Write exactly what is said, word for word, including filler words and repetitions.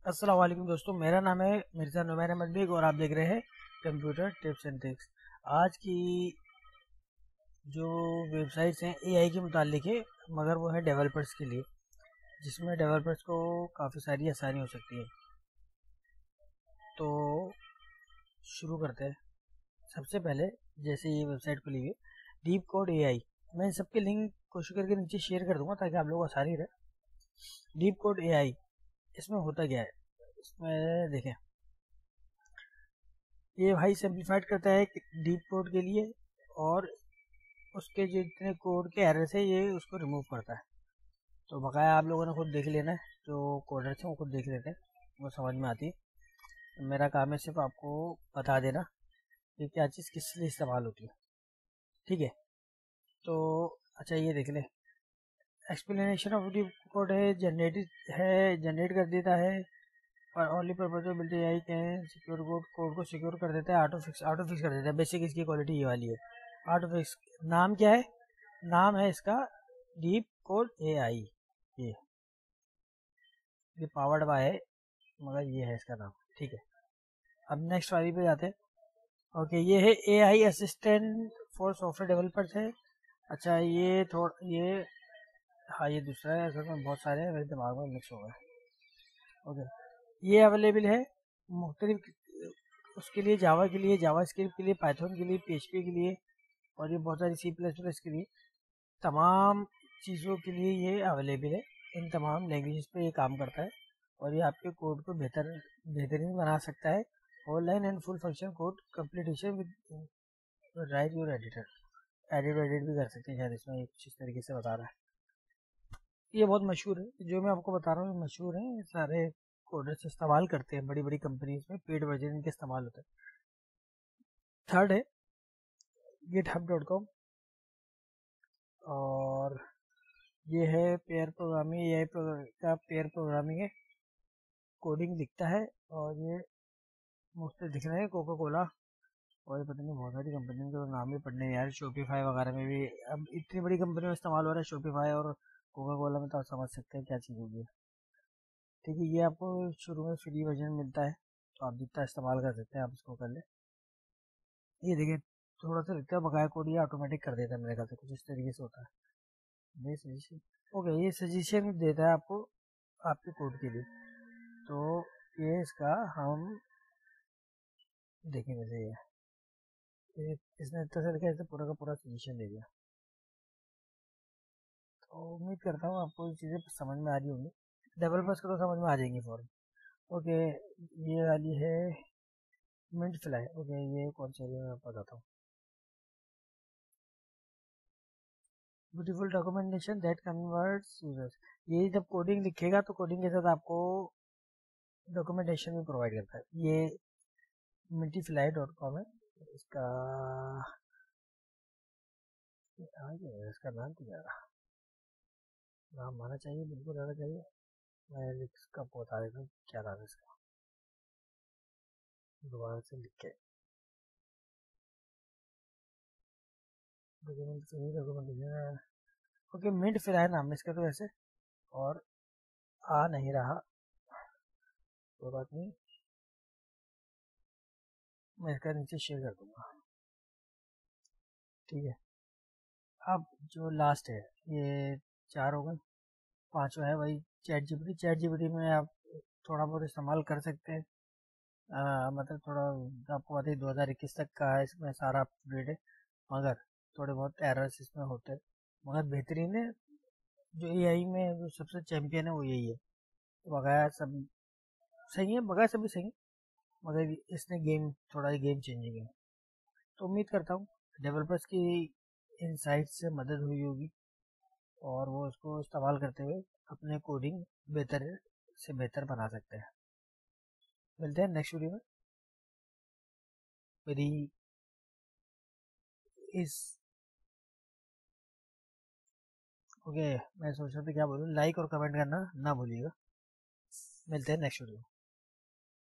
अस्सलाम वालेकुम दोस्तों, मेरा नाम है मिर्ज़ा नुमैर अहमद बेग और आप देख रहे हैं कंप्यूटर टिप्स एंड ट्रिक्स। आज की जो वेबसाइट्स हैं एआई के मुतालिक है, मगर वो है डेवलपर्स के लिए, जिसमें डेवलपर्स को काफ़ी सारी आसानी हो सकती है। तो शुरू करते हैं। सबसे पहले जैसे ये वेबसाइट खुली हुई है डीप कोड एआई, मैं इन सबके लिंक कोशिश करके नीचे शेयर कर दूंगा ताकि आप लोगों को आसानी रहे। डीप कोड एआई, इसमें होता क्या है, इसमें देखें, ये भाई सिंप्लीफाइड करता है डीप कोड के लिए, और उसके जितने कोड के एरर्स है ये उसको रिमूव करता है। तो बकाया आप लोगों ने खुद देख लेना है, जो कोडर्स हैं वो खुद देख लेते हैं, वो समझ में आती है। तो मेरा काम है सिर्फ आपको बता देना कि क्या चीज़ किस लिए इस्तेमाल होती है, ठीक है। तो अच्छा, ये देख ले, एक्सप्लेनेशन ऑफ डीप कोड है, जनरेटेड है, जनरेट कर देता है, और only purpose of building AI can secure code code को सिक्योर कर देता है, ऑटो फिक्स ऑटो फिक्स कर देता है। बेसिक इसकी क्वालिटी ये वाली है, ऑटो फिक्स। नाम क्या है, नाम है इसका डीप कोड एआई। ये ये पावर्ड बाय है, मगर ये है इसका नाम, ठीक है। अब नेक्स्ट वाली पे जाते हैं। ओके, ये है AI assistant for software developers है। अच्छा, ये थोड़ा ये हाँ ये दूसरा है, असल में बहुत सारे हैं, मेरे दिमाग में मिक्स हो गए। ओके, ये अवेलेबल है मुख्तलिफ, उसके लिए जावा के लिए, जावा स्क्रिप्ट के लिए, पाइथन के लिए, पीएचपी के लिए, और ये बहुत सारी सी प्लस प्लस के लिए, तमाम चीज़ों के लिए ये अवेलेबल है। इन तमाम लैंग्वेज पे ये काम करता है, और ये आपके कोड को बेहतर बेहतरीन बना सकता है। Online and full function code completion with right your editor, edit edit भी कर सकते हैं शायद, इसमें कुछ इस तरीके से बता रहा है। ये बहुत मशहूर है, जो मैं आपको बता रहा हूँ मशहूर है, सारे कोडर्स इस्तेमाल करते हैं, बड़ी बड़ी कंपनीज में पेड वर्जन इनके इस्तेमाल होता है। थर्ड है गिट हब डॉट कॉम, और ये है पेयर प्रोग्रामिंग, एआई का पेयर प्रोग्रामिंग है, कोडिंग दिखता है, और ये मुफ्त दिख रहे हैं, कोका कोला, और ये पता नहीं बहुत सारी कंपनियों के नाम भी पढ़ने यार, शॉपिफाई वगैरह में भी अब इतनी बड़ी कंपनियों में इस्तेमाल हो रहा है शॉपिफाई, और कोका कोला में तो आप समझ सकते हैं क्या चीज़ होगी। ठीक है, ये आपको शुरू में फ्री वर्जन मिलता है, तो आप जितना इस्तेमाल कर सकते हैं आप इसको कर ले। ये देखिए, थोड़ा सा लगता है बकाया कोड ये ऑटोमेटिक कर देता है, मेरे ख्याल से कुछ इस तरीके से होता है। ये सजेशन, ओके, ये सजेशन देता है आपको आपके कोड के लिए। तो ये इसका हम देखेंगे सही है, ये इसने इतना सा लिखा है, पूरा का पूरा सजेशन दे दिया। तो उम्मीद करता हूँ आपको ये चीज़ें समझ में आ रही होंगी, डेवलपर्स को तो समझ में आ जाएंगी फॉर्म। ओके, ये वाली है मिंट फ्लाई। ओके, ये कौन सी है मैं बताता हूँ। Beautiful documentation that converts users, ये जब कोडिंग लिखेगा तो कोडिंग के साथ आपको डॉक्यूमेंटेशन भी प्रोवाइड करता है। ये मिंटी फ्लाई डॉट कॉम है, इसका आगे इसका नाम क्या है, नाम आना चाहिए, बिल्कुल आना चाहिए। मैं इसका बता देता हूँ क्या नाम है इसका, दोबारा से लिख के डॉक्यूमेंटेशन। ओके, मिंट फ्लाई नाम है इसका तो वैसे, और आ नहीं रहा, कोई बात नहीं, मैं इसका नीचे शेयर कर दूंगा, ठीक है। अब जो लास्ट है, ये चार हो गए, पांचवा है वही चैट जीपीटी। चैट जीपीटी में आप थोड़ा बहुत इस्तेमाल कर सकते हैं, आ, मतलब थोड़ा, आपको पता ही दो हज़ार इक्कीस तक का है, इसमें सारा अपडेट है, मगर थोड़े बहुत एरर्स इसमें होते हैं, मगर बेहतरीन है। जो एआई में जो सबसे चैंपियन है वो यही है, बगैर सब सही है, बगैर सभी सही है, मगर इसने गेम थोड़ा गेम चेंजिंग है। तो उम्मीद करता हूँ डेवलपर्स की इनसाइट से मदद हुई होगी, और वो उसको इस्तेमाल करते हुए अपने कोडिंग बेहतर से बेहतर बना सकते हैं। मिलते हैं नेक्स्ट वीडियो में। मेरी इस ओके, मैं सोच रहा था क्या बोलूँ, लाइक और कमेंट करना ना भूलिएगा। मिलते हैं नेक्स्ट वीडियो।